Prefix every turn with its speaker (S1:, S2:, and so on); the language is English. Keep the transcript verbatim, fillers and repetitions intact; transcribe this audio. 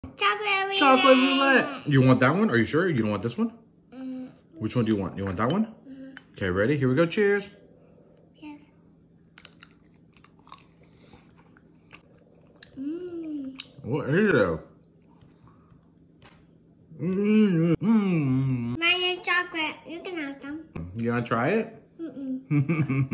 S1: Chocolate roulette.
S2: Chocolate roulette. You want that one? Are you sure? You don't want this one?
S1: Mm-hmm.
S2: Which one do you want? You want that one?
S1: Mm-hmm.
S2: Okay, ready? Here we go. Cheers.
S1: Yes. Mmm.
S2: What is it? Mmm. Mmm.
S1: Mine is chocolate. You can have some.
S2: You gonna try it?
S1: Mm-mm.